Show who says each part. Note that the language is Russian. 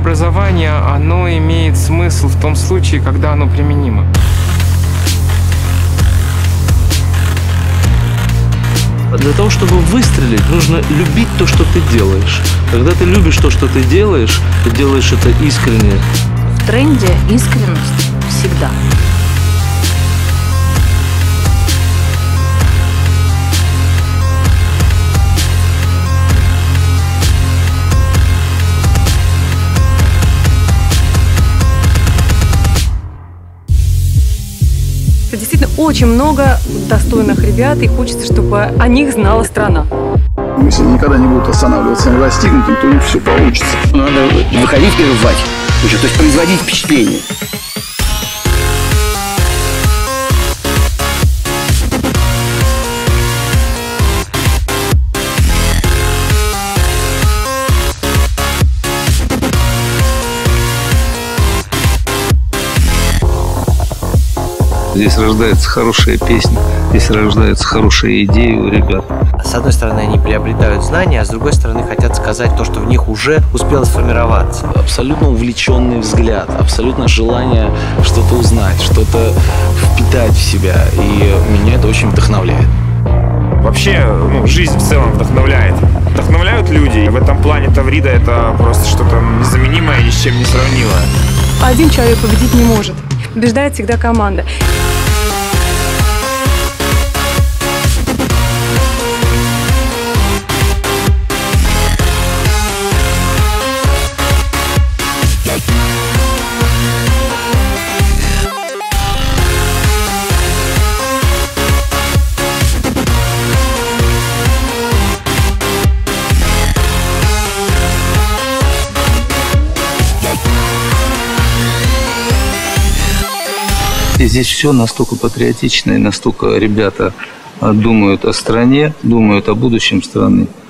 Speaker 1: образование, оно имеет смысл в том случае, когда оно применимо.
Speaker 2: Для того, чтобы выстрелить, нужно любить то, что ты делаешь. Когда ты любишь то, что ты делаешь это искренне.
Speaker 3: В тренде искренность всегда.
Speaker 4: Действительно, очень много достойных ребят, и хочется, чтобы о них знала страна.
Speaker 5: Если никогда не будут останавливаться на достигнутом, то у них все получится.
Speaker 6: Надо выходить и рвать, то есть производить впечатление.
Speaker 2: Здесь рождается хорошая песня, здесь рождаются хорошие идеи у ребят.
Speaker 7: С одной стороны, они приобретают знания, а с другой стороны, хотят сказать то, что в них уже успело сформироваться.
Speaker 8: Абсолютно увлеченный взгляд, абсолютно желание что-то узнать, что-то впитать в себя. И меня это очень вдохновляет.
Speaker 9: Вообще, жизнь в целом вдохновляет. Вдохновляют люди. И в этом плане Таврида — это просто что-то незаменимое, ни с чем не сравнимое.
Speaker 4: Один человек победить не может. Побеждает всегда команда.
Speaker 2: И здесь все настолько патриотично, и настолько ребята думают о стране, думают о будущем страны.